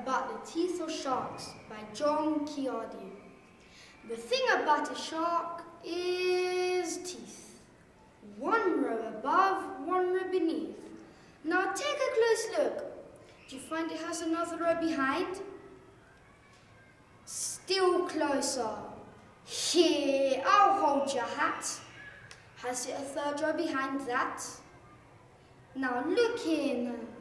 about the teeth of sharks by Ciardi. The thing about a shark is teeth. One row above, one row beneath. Now take a close look. Do you find it has another row behind? Still closer. Here, I'll hold your hat. Has it a third row behind that? Now look in.